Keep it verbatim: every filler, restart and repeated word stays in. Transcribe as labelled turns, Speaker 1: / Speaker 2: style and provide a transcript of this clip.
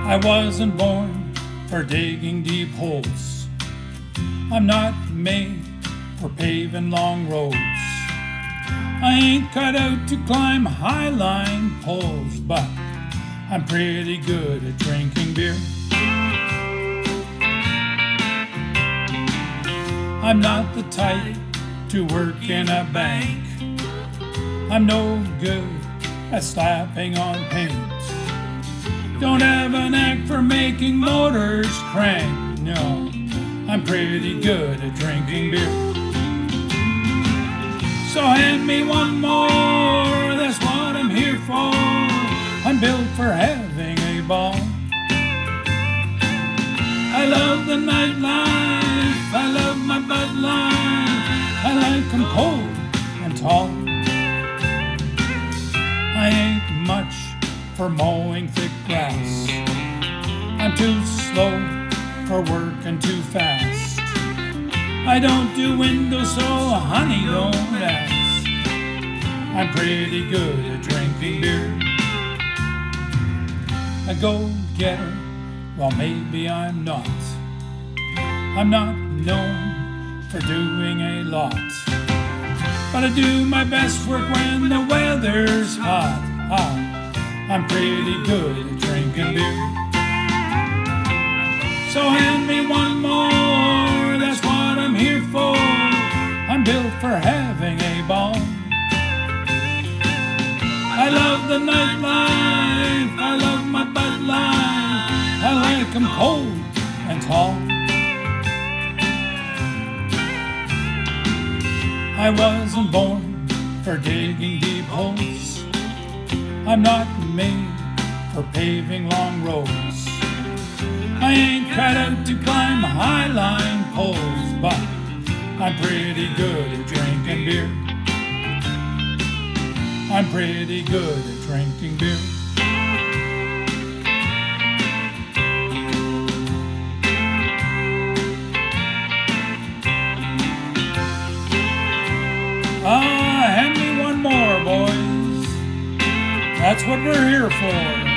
Speaker 1: I wasn't born for digging deep holes. I'm not made for paving long roads. I ain't cut out to climb high-line poles, but I'm pretty good at drinking beer. I'm not the type to work in a bank. I'm no good at slapping on paint. Don't have an act for making motors crank. No, I'm pretty good at drinking beer. So hand me one more, that's what I'm here for. I'm built for having a ball. I love the nightlife, I love my Bud Light. I like 'em cold and tall. I ain't much for mowing thick grass. I'm too slow for working too fast. I don't do windows, so honey, don't ask. I'm pretty good at drinking beer. A go-getter, well maybe I'm not. I'm not known for doing a lot, but I do my best work when the weather's hot, hot. I'm pretty good at drinking beer. So hand me one more, that's what I'm here for. I'm built for having a ball. I love the nightlife, I love my Bud Light. I like 'em cold and tall. I wasn't born for digging deep holes. I'm not made for paving long roads. I ain't cut out to climb high-line poles, but I'm pretty good at drinking beer. I'm pretty good at drinking beer. Ah, hand me one more, boys. That's what we're here for.